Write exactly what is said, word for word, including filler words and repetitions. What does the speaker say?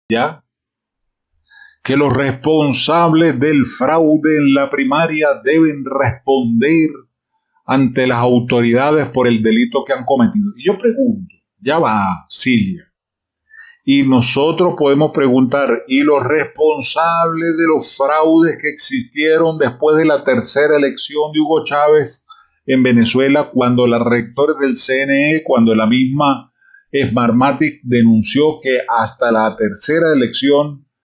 ya que los responsables del fraude en la primaria deben responder ante las autoridades por el delito que han cometido. Y yo pregunto, ya va, Cilia, y nosotros podemos preguntar, ¿y los responsables de los fraudes que existieron después de la tercera elección de Hugo Chávez en Venezuela, cuando la rectora del C N E, cuando la misma Smartmatic denunció que hasta la tercera elección